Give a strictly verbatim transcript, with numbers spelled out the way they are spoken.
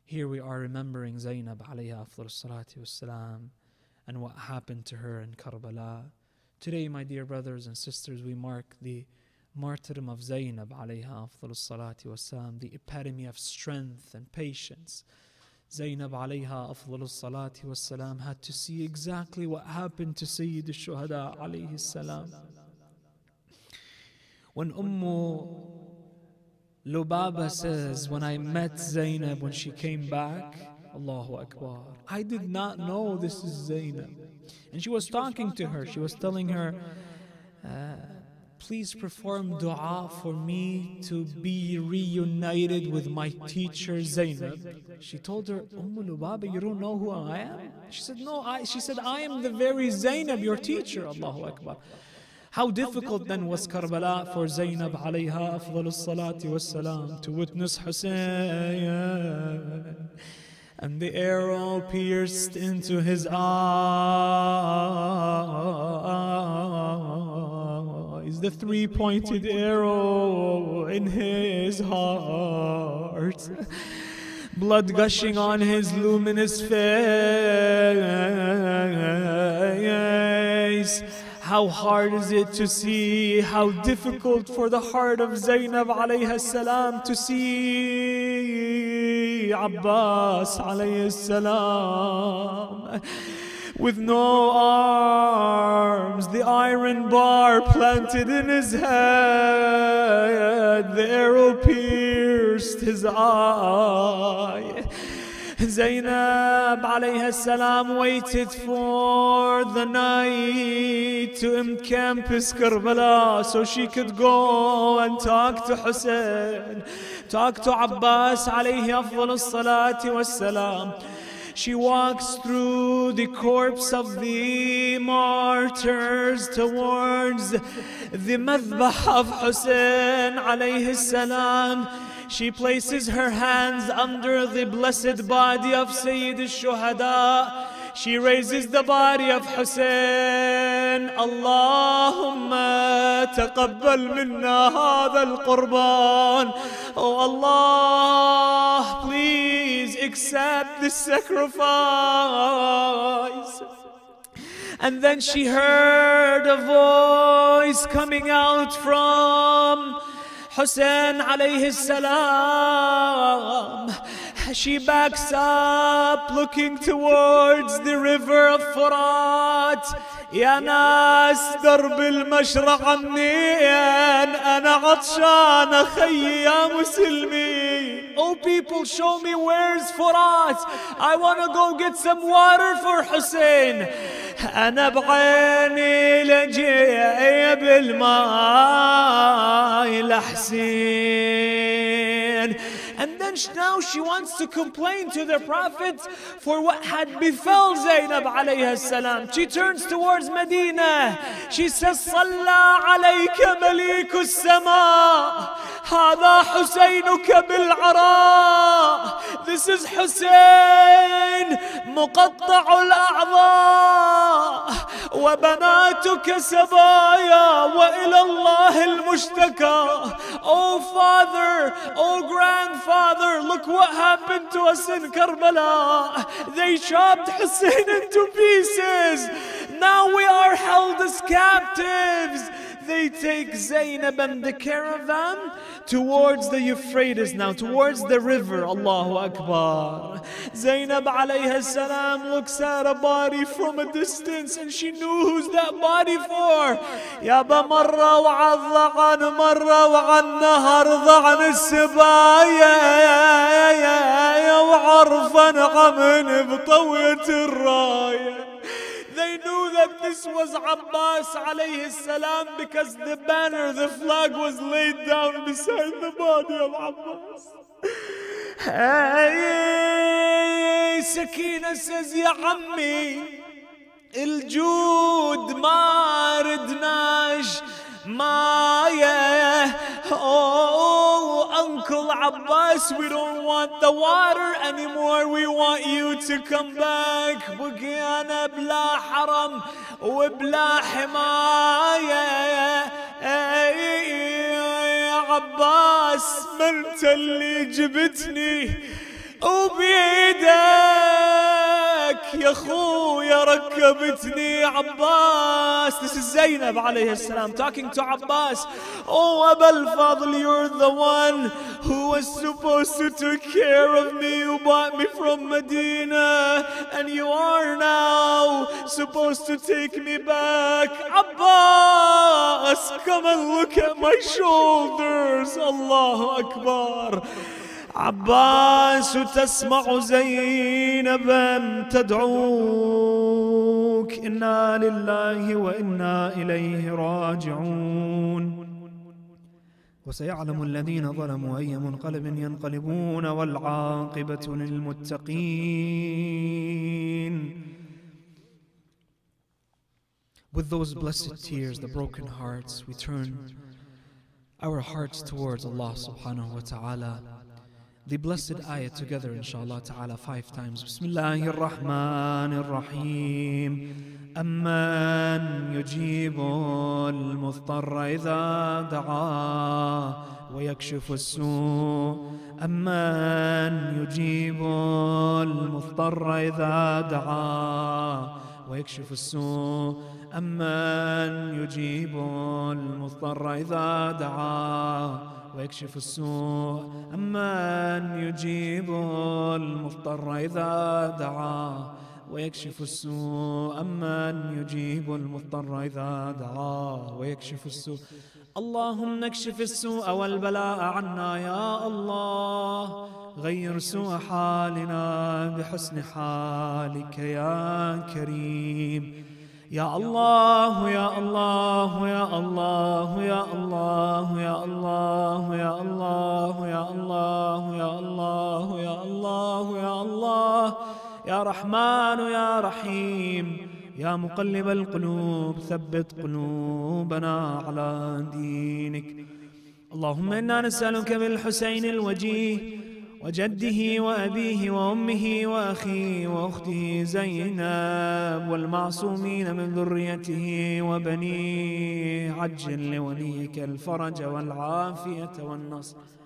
Here we are remembering Zainab alayha afdal salatu wassalam and what happened to her in Karbala. Today, my dear brothers and sisters, we mark the martyrdom of Zainab alayha afdal salatu wassalam, the epitome of strength and patience. Zainab alayha afdal salatu wassalam had to see exactly what happened to Sayyid al-Shuhada alayhi salam. When Ummu Lubaba says, when I met Zainab when she came back, Allahu Akbar, I did not know this is Zainab. And she was talking to her, she was telling her, uh, please perform dua for me to be reunited with my teacher Zainab. She told her, Ummu Lubaba, you don't know who I am? She said, no, I, she said, I am the very Zainab, your teacher. Allahu Akbar. How difficult then was Karbala for Zainab alayha afdal salati wassalam to witness Hussein, and the arrow pierced into his eyes, the three-pointed arrow in his heart, blood gushing on his luminous face. How hard is it to see, how difficult for the heart of Zainab alayha salam to see Abbas alayhi salam with no arms, the iron bar planted in his head, the arrow pierced his eye. Zainab alayha salam waited for the night to encompass Karbala so she could go and talk to Hussein, talk to Abbas alayhi afdal salati wassalam. She walks through the corpse of the martyrs towards the madbah of Hussein alayhi salam. She places her hands under the blessed body of Sayyid al-Shuhada. She raises the body of Hussein. Allahumma taqabbal minna hadha al-qurban. Oh Allah, please accept this sacrifice. And then she heard a voice coming out from Hussein alayhi salam. She backs up looking towards the river of Furat. يا ناس درب المشرق عنين أنا عطشان خي يا مسلمين. Oh people, show me where's Furat. I want to go get some water for Hussein. أنا بعيني لجيب الماء لحسين. And then now she wants to complain to the Prophet for what had befell Zainab alayha salam. She turns towards Medina. She says, صلى عليك مليك السماء هذا حسينك بالعراء. This is Hussein مقطع الأعضاء وبناتك سبايا وإلى الله المشتكى. Oh father, oh grandfather, look what happened to us in Karbala. They chopped Hussein into pieces. Now we are held as captives. They take Zainab and the caravan towards the Euphrates now, towards the river. Allahu Akbar. Zainab alayha salam looks at a body from a distance and she knew who's that body for. Yaba marra wa'adha an marra wa'an nahar dha'an as-sibaya wa'arfan qamin b'tawiyat al-raya. They knew that this was Abbas alayhi salam because the banner, the flag was laid down beside the body of Abbas. Hey, Sakina says, Ya Ammi, الجود ما ردناش ما. Oh, Uncle Abbas, we don't want the water anymore. We want you to come back. بقينا بلا حرم وبلا حماية. يا عباس ما انت اللي جبتني وبيدك يا خويا ركبتني عباس. This is Zainab alayhi salam talking to Abbas. Oh Abul Fadl, you're the one who was supposed to take care of me. You bought me from Medina, and you are now supposed to take me back. Abbas, come and look at my shoulders. Allahu Akbar. عباس تسمع زينبا تدعوك إنا لله وإنا إليه راجعون وسيعلم الذين ظلموا أي منقلب ينقلبون والعاقبة للمتقين. With those blessed tears, the broken hearts, we turn our hearts towards Allah subhanahu wa ta'ala. The blessed ayah together, inshallah ta'ala, five times. Bismillahir Rahmanir Rahim. Amman yujibul mudtarra idha da'a wa yakshifu as-su'. Amman yujibul mudtarra idha da'a wa yakshifu as-su'. Amman yujibul mudtarra idha da'a ويكشف السوء. أمن يجيب المضطر إذا دعاه ويكشف السوء. أمن يجيب المضطر إذا دعاه ويكشف السوء. اللهم اكشف السوء والبلاء عنا يا الله. غير سوء حالنا بحسن حالك يا كريم. يا الله يا الله يا الله يا الله يا الله يا الله يا الله يا الله يا الله يا الله يا رحمن يا رحيم يا مقلب القلوب ثبت قلوبنا على دينك. اللهم إنا نسألك بالحسين الوجيه وجده وأبيه وأمه وأخيه وأخته زينب والمعصومين من ذريته وبنيه عجل لوليك الفرج والعافية والنصر